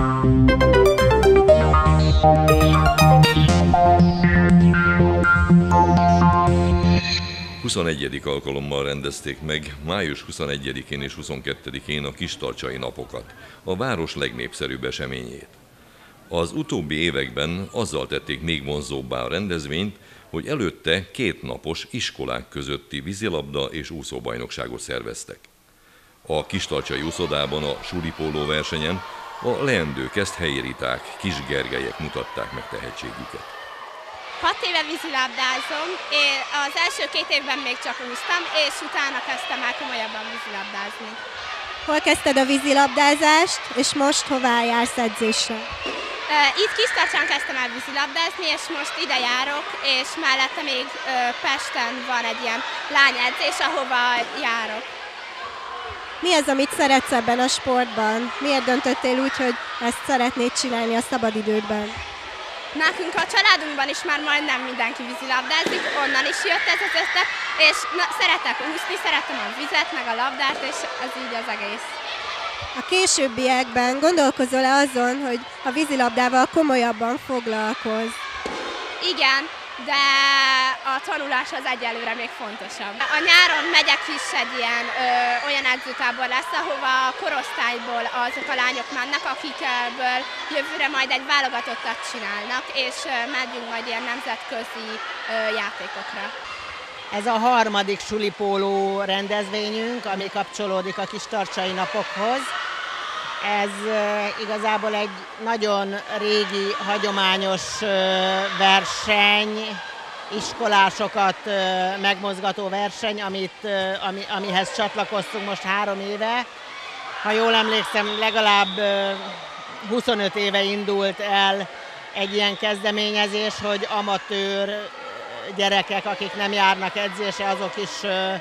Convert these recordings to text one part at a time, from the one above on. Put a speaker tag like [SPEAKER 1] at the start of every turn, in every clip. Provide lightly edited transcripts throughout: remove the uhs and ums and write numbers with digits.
[SPEAKER 1] ...21. alkalommal rendezték meg május 21-én és 22-én a Kistarcsai napokat, a város legnépszerűbb eseményét. Az utóbbi években azzal tették még vonzóbbá a rendezvényt, hogy előtte 2 napos iskolák közötti vízilabda és úszóbajnokságot szerveztek. A Kistarcsai úszodában a sulipóló versenyen a leendők helyi Riták, Kis Gergelyek mutatták meg tehetségüket.
[SPEAKER 2] 6 éve vízilabdázom, én az első 2 évben még csak úsztam, és utána kezdtem el komolyabban vízilabdázni.
[SPEAKER 3] Hol kezdted a vízilabdázást, és most hová jársz edzésre?
[SPEAKER 2] Itt Kistarcsán kezdtem el vízilabdázni, és most ide járok, és mellette még Pesten van egy ilyen lányedzés, ahova járok.
[SPEAKER 3] Mi az, amit szeretsz ebben a sportban? Miért döntöttél úgy, hogy ezt szeretnéd csinálni a szabadidődben?
[SPEAKER 2] Nekünk a családunkban is már majdnem mindenki vízilabdázik, onnan is jött ez az ötlet, és szeretek úszni, szeretem a vizet, meg a labdát, és ez így az egész.
[SPEAKER 3] A későbbiekben gondolkozol-e azon, hogy a vízilabdával komolyabban foglalkozz?
[SPEAKER 2] Igen, de a tanulás az egyelőre még fontosabb. A nyáron megyek is egy ilyen olyan edzőtábor lesz, ahova a korosztályból azok a lányok mennek, akikből jövőre majd egy válogatottat csinálnak, és megyünk majd ilyen nemzetközi játékokra.
[SPEAKER 4] Ez a 3. sulipóló rendezvényünk, ami kapcsolódik a Kistarcsai napokhoz. Ez igazából egy nagyon régi, hagyományos verseny, iskolásokat megmozgató verseny, amihez csatlakoztunk most 3 éve. Ha jól emlékszem, legalább 25 éve indult el egy ilyen kezdeményezés, hogy amatőr gyerekek, akik nem járnak edzésre, azok is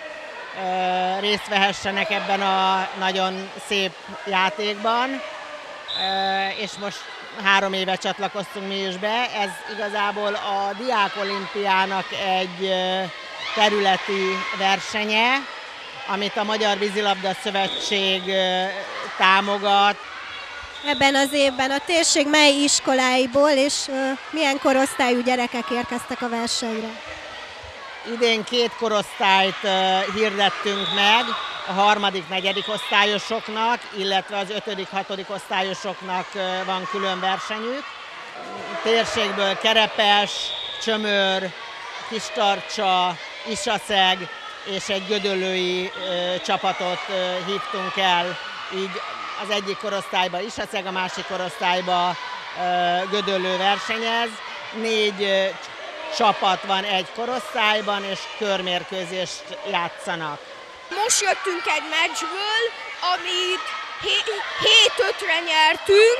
[SPEAKER 4] részt vehessenek ebben a nagyon szép játékban, és most 3 éve csatlakoztunk mi is be. Ez igazából a Diákolimpiának egy területi versenye, amit a Magyar Vízilabda Szövetség támogat.
[SPEAKER 3] Ebben az évben a térség mely iskoláiból és milyen korosztályú gyerekek érkeztek a versenyre?
[SPEAKER 4] Idén 2 korosztályt hirdettünk meg, a 3., 4. osztályosoknak, illetve az 5., 6. osztályosoknak van külön versenyük. Térségből Kerepes, Csömör, Kistarcsa, Isaszeg és egy gödöllői csapatot hívtunk el, így az egyik korosztályba Isaszeg, a másik korosztályba Gödöllő versenyez. 4 csapat van egy korosztályban, és körmérkőzést játszanak.
[SPEAKER 5] Most jöttünk egy meccsből, amit 7-5-re nyertünk,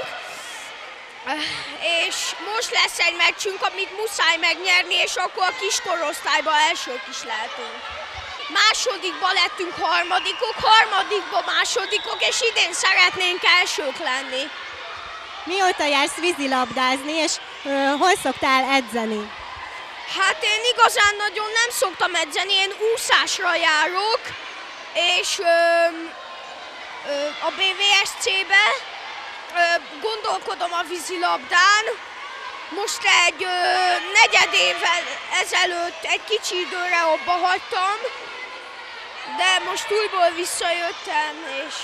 [SPEAKER 5] és most lesz egy meccsünk, amit muszáj megnyerni, és akkor a kis korosztályban elsők is lehetünk. Másodikba lettünk harmadikok, harmadikba másodikok, és idén szeretnénk elsők lenni.
[SPEAKER 3] Mióta jársz vízilabdázni, és hol szoktál edzeni?
[SPEAKER 5] Hát én igazán nagyon nem szoktam edzeni, én úszásra járok, és a BVSC-be gondolkodom a vízilabdán. Most egy 4 évvel ezelőtt egy kicsi időre abba hagytam, de most újból visszajöttem, és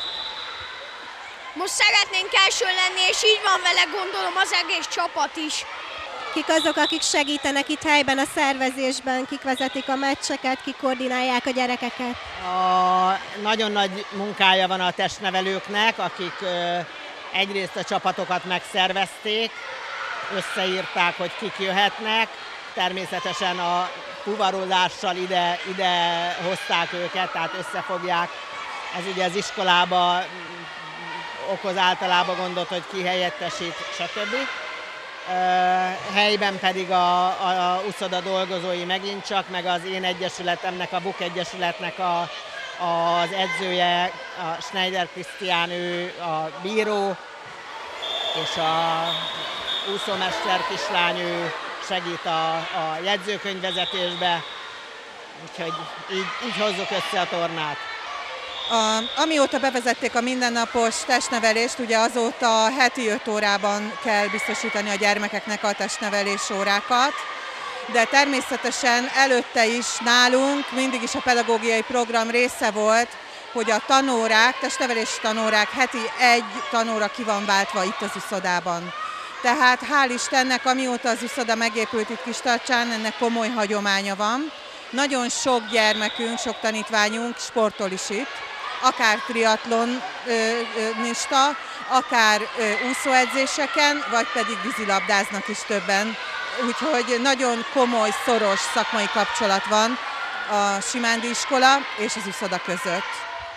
[SPEAKER 5] most szeretnénk első lenni, és így van vele, gondolom, az egész csapat is.
[SPEAKER 3] Kik azok, akik segítenek itt helyben a szervezésben, kik vezetik a meccseket, kik koordinálják a gyerekeket?
[SPEAKER 4] Nagyon nagy munkája van a testnevelőknek, akik egyrészt a csapatokat megszervezték, összeírták, hogy kik jöhetnek, természetesen a fuvarozással ide hozták őket, tehát összefogják. Ez ugye az iskolába okoz általában gondot, hogy ki helyettesít, stb. Helyben pedig a úszoda dolgozói megint csak, meg az én egyesületemnek, a BUK Egyesületnek az edzője, a Schneider Krisztián, ő a bíró, és a úszómester kislány, ő segít a jegyzőkönyvvezetésbe, úgyhogy így hozzuk össze a tornát.
[SPEAKER 6] Amióta bevezették a mindennapos testnevelést, ugye azóta heti 5 órában kell biztosítani a gyermekeknek a testnevelés órákat, de természetesen előtte is nálunk mindig is a pedagógiai program része volt, hogy a tanórák, testnevelési tanórák heti 1 tanóra ki van váltva itt az uszodában. Tehát hál' Istennek, amióta az uszoda megépült itt Kistarcsán, ennek komoly hagyománya van. Nagyon sok gyermekünk, sok tanítványunk sportol is itt, akár triatlonista, akár úszóedzéseken, vagy pedig vízilabdáznak is többen. Úgyhogy nagyon komoly, szoros szakmai kapcsolat van a Simándi iskola és az uszoda között.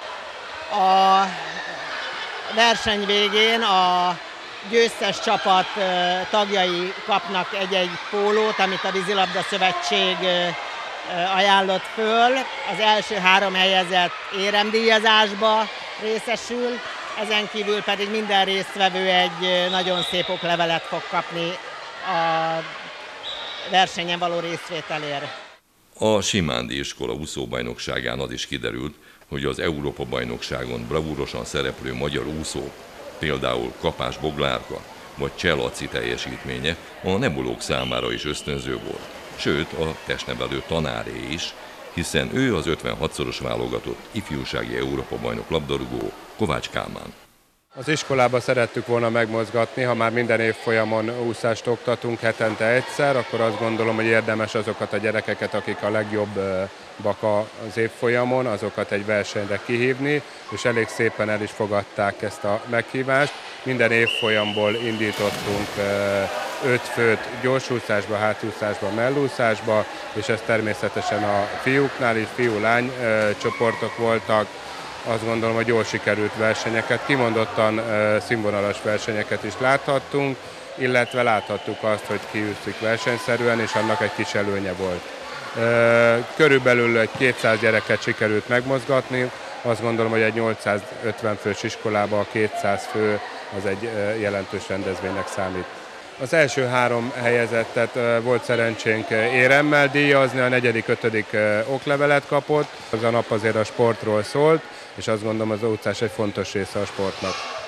[SPEAKER 4] A verseny végén a győztes csapat tagjai kapnak egy-egy pólót, amit a Vízilabda Szövetség ajánlott föl. Az első 3 helyezett éremdíjazásba részesül, ezen kívül pedig minden résztvevő egy nagyon szép oklevelet fog kapni a versenyen való részvételért.
[SPEAKER 1] A Simándi iskola úszóbajnokságán az is kiderült, hogy az Európa-bajnokságon bravúrosan szereplő magyar úszók, például Kapás Boglárka vagy Cseh Laci teljesítménye a nebulók számára is ösztönző volt. Sőt, a testnevelő tanáré is, hiszen ő az 56-szoros válogatott ifjúsági Európa-bajnok labdarúgó Kovács Kálmán.
[SPEAKER 7] Az iskolába szerettük volna megmozgatni, ha már minden évfolyamon úszást oktatunk hetente egyszer, akkor azt gondolom, hogy érdemes azokat a gyerekeket, akik a legjobbak az évfolyamon, azokat egy versenyre kihívni, és elég szépen el is fogadták ezt a meghívást. Minden évfolyamból indítottunk 5 főt gyorsúszásba, hátúszásba, mellúszásba, és ez természetesen a fiúknál is, fiú-lány csoportok voltak. Azt gondolom, hogy jól sikerült versenyeket, kimondottan színvonalas versenyeket is láthattunk, illetve láthattuk azt, hogy kiúszik versenyszerűen, és annak egy kis előnye volt. Körülbelül egy 200 gyereket sikerült megmozgatni, azt gondolom, hogy egy 850 fős iskolában a 200 fő az egy jelentős rendezvénynek számít. Az első 3 helyezettet volt szerencsénk éremmel díjazni, a 4., 5. oklevelet kapott. Az a nap azért a sportról szólt, és azt gondolom, az úszás egy fontos része a sportnak.